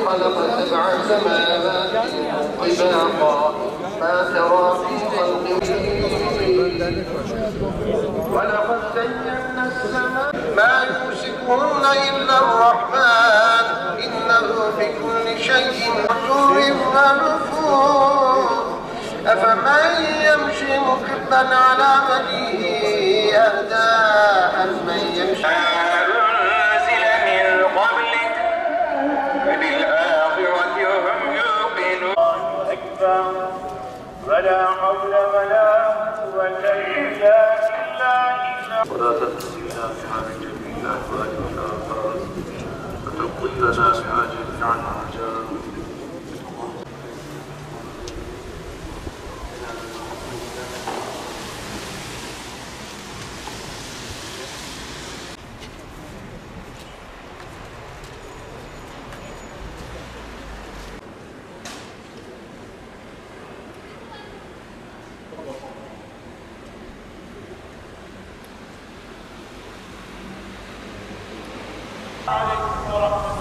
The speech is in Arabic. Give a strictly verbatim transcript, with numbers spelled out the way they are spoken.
خلق سبع سماوات طباقا ما ترى في خلق ولقد زينا السماء ما يمسكهن إلا الرحمن إنه بكل شيء بصير ونفور أفمن يمشي مكبا على وجهه أهدى أمن يمشي أنزل من قبلك بالآخرة هم يوقنون أكبر ولا حول ولا قوة إلا بالله ولا تهدنا بحال جميع الأحوال والآثار وتقضي لنا بحاجة عن عجاب عليكم ورحمة الله.